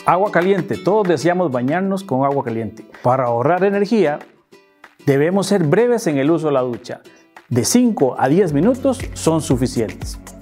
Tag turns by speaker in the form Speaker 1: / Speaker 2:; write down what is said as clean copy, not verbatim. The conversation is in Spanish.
Speaker 1: Agua caliente. Todos deseamos bañarnos con agua caliente. Para ahorrar energía, debemos ser breves en el uso de la ducha. De 5 a 10 minutos son suficientes.